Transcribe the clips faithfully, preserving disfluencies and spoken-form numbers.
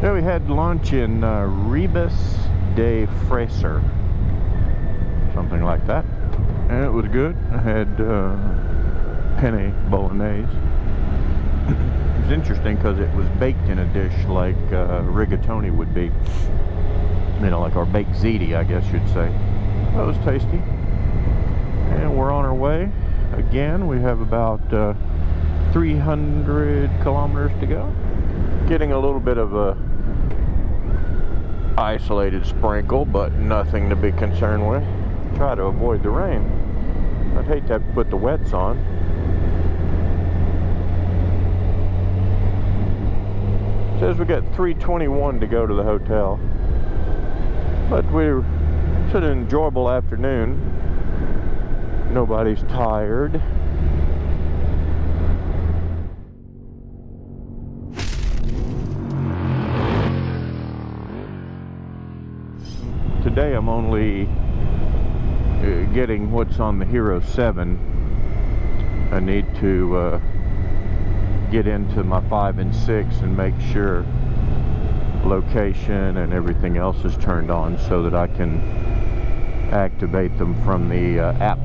So we had lunch in uh, Ribes de Fraser, something like that, and it was good. I had uh, penne bolognese. It was interesting because it was baked in a dish like uh, rigatoni would be, you know, like our baked ziti, I guess you'd say. That was tasty. And we're on our way again. We have about uh, three hundred kilometers to go. Getting a little bit of a isolated sprinkle, but nothing to be concerned with. Try to avoid the rain. I'd hate to have to put the wets on. It says we got three twenty-one to go to the hotel, but we're it's an enjoyable afternoon. Nobody's tired. Today I'm only uh, getting what's on the Hero seven. I need to uh, get into my five and six and make sure location and everything else is turned on so that I can activate them from the uh, app.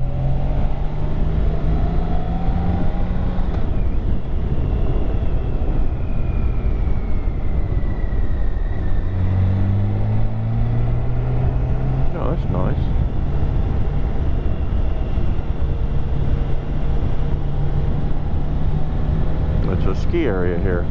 That's nice. It's a ski area here.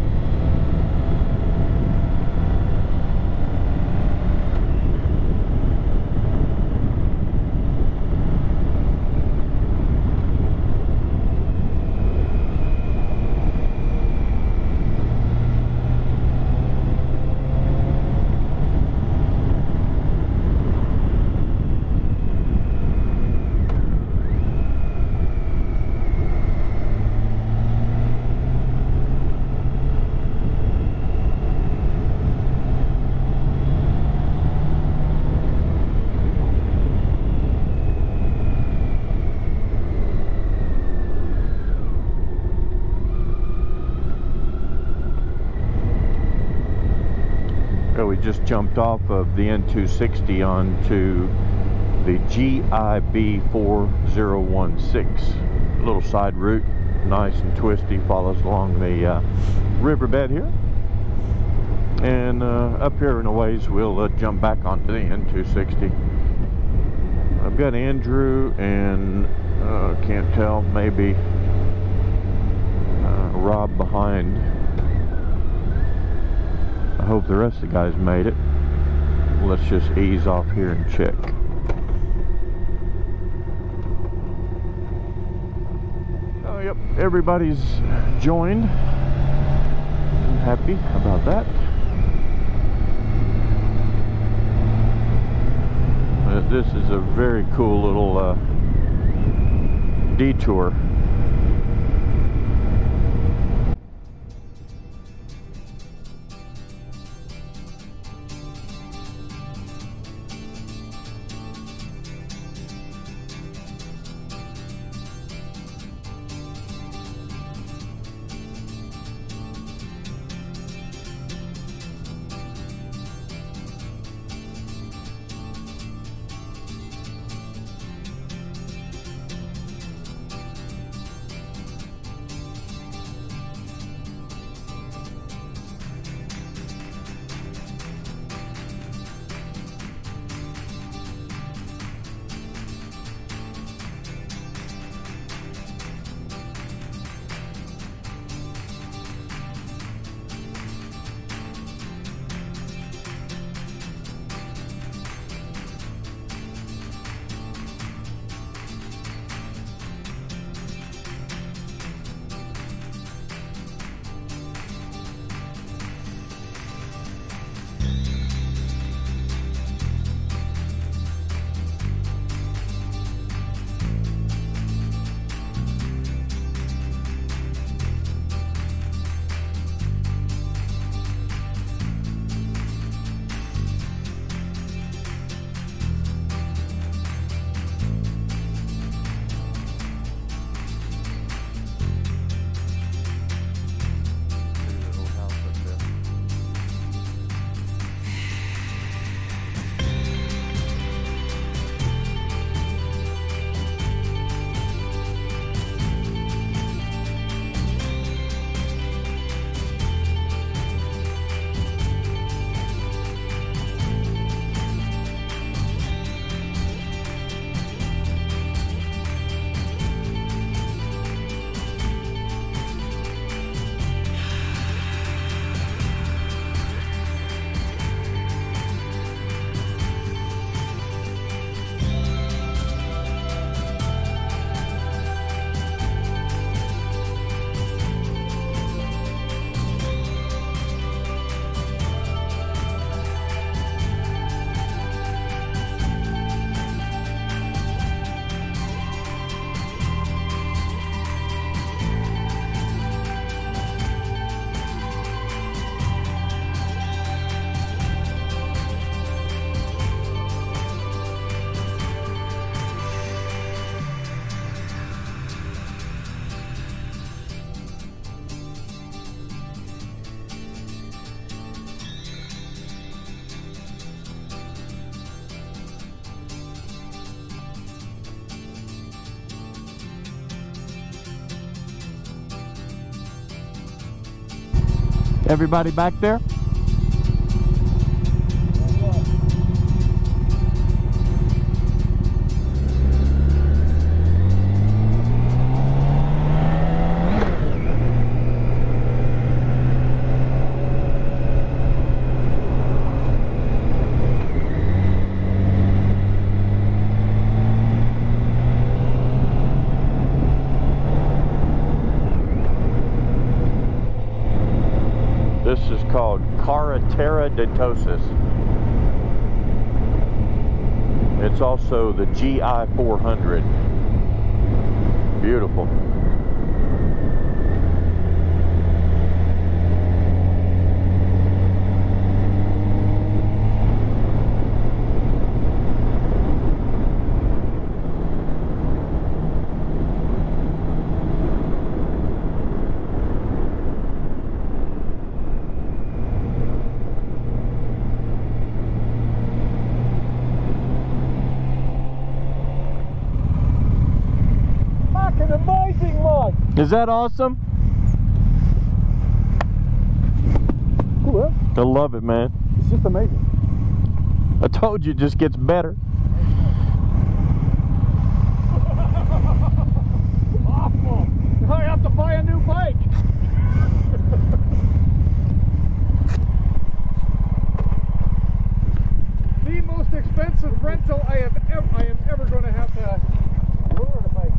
We just jumped off of the N two sixty onto the G I B four zero one six. A little side route, nice and twisty, follows along the uh, riverbed here. And uh, up here in a ways we'll uh, jump back onto the N two sixty. I've got Andrew and uh, can't tell, maybe uh, Rob behind. I hope the rest of the guys made it. Let's just ease off here and check. Oh, yep, everybody's joined. I'm happy about that. Uh, this is a very cool little uh, detour. Everybody back there? This is called Carreteraditosis. It's also the G I four hundred. Beautiful. Amazing, man! Is that awesome? Cool, huh? I love it, man. It's just amazing. I told you it just gets better. Awful! I have to buy a new bike! The most expensive rental I have ever I am ever going to have to lure the bike.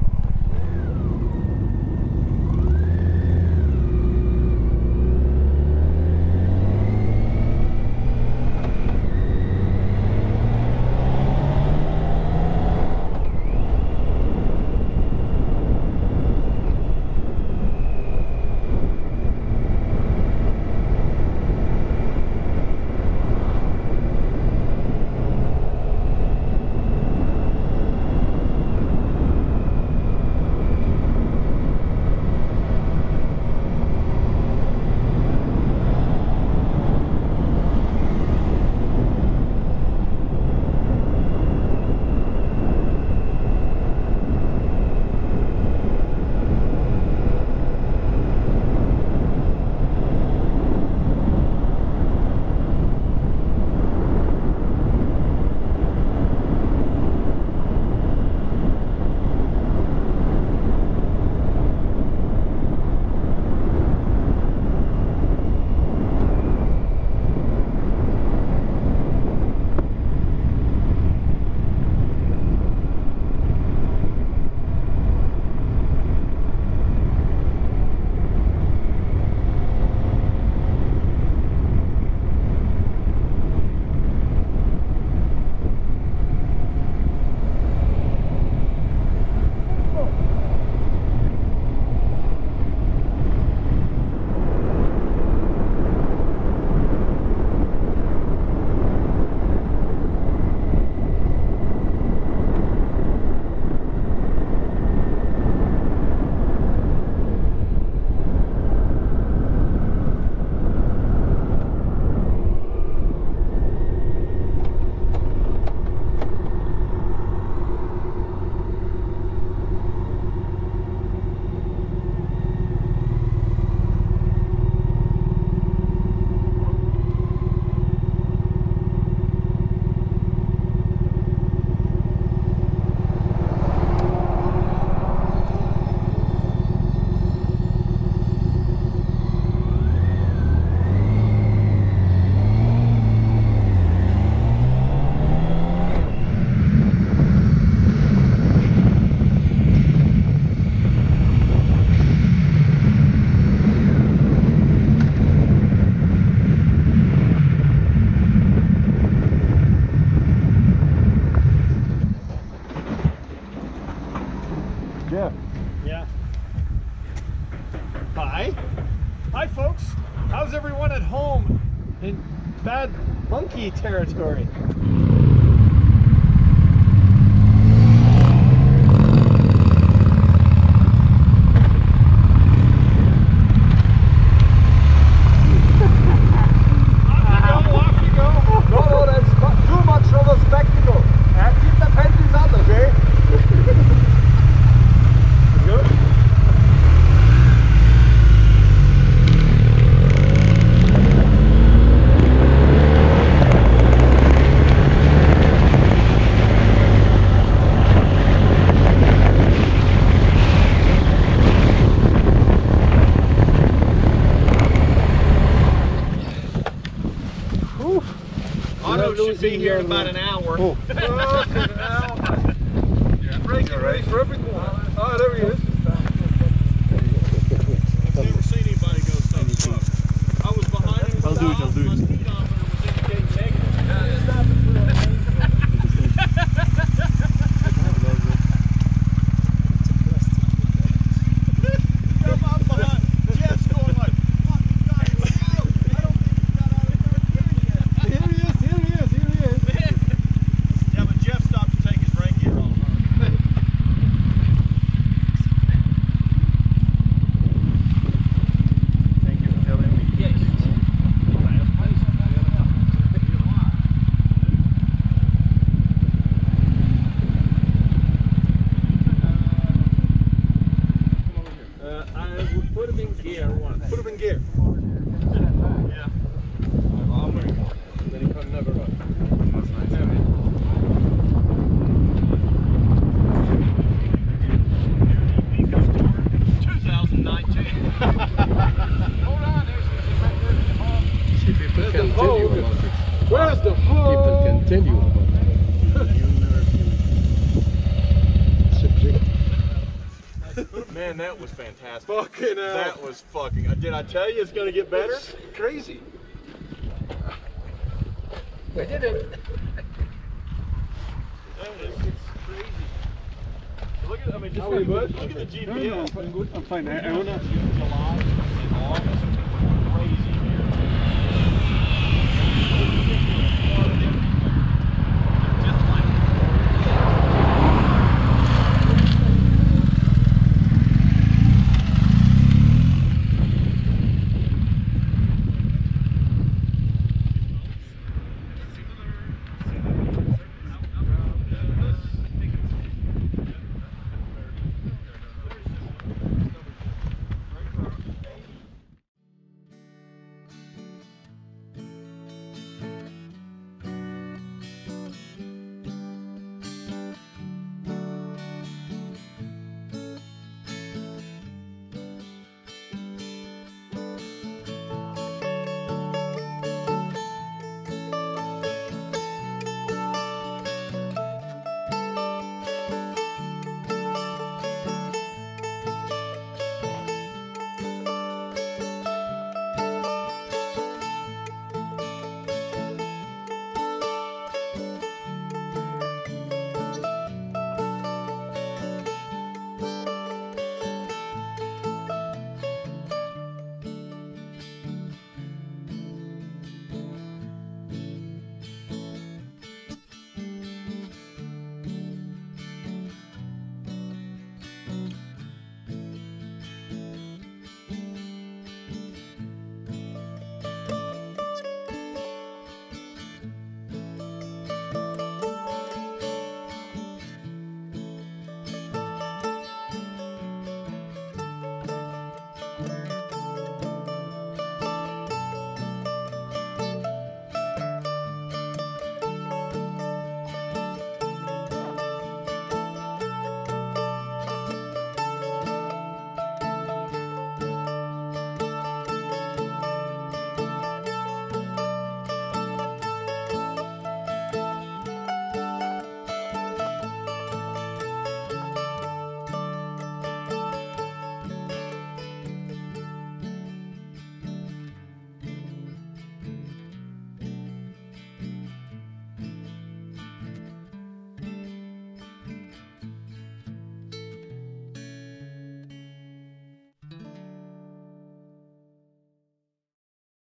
Jeff. Yeah. Hi. Hi, folks. How's everyone at home in bad monkey territory? Ooh. Auto should be here in about an hour. Oh. Oh, an hour. Breaking race for every corner. Oh, there he is. I've never seen anybody go so slow. I was behind him. I'll do it, I'll do it. My speedometer was indicating negative. I'm behind. Jeff's going like, fuck, God, I don't think he got out of the Here he is, here he is, here he is. Yeah, but Jeff stopped to take his rain gear off. Thank you for telling me. Yes. Uh, I would put him in gear once. Put him in gear. Yeah. Then he can never run. That's nice. twenty nineteen. Hold on, there's See, people Where's can the tell you hole? about it. Where's the People hole? can tell you about it. You never feel subject. Man, that was fantastic. Fucking hell. That was fucking. Did I tell you it's gonna get better? It's crazy. We did it. That was crazy. Look at, I mean, just How are you, bud? look at the G No, P S. no, I'm fine, good. I'm fine. I, I wanna. July and August.